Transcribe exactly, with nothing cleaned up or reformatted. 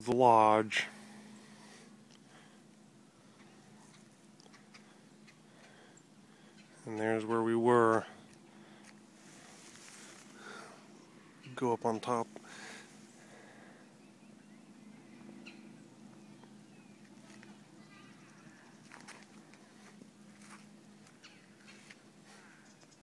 The lodge. And there's where we were. Go up on top.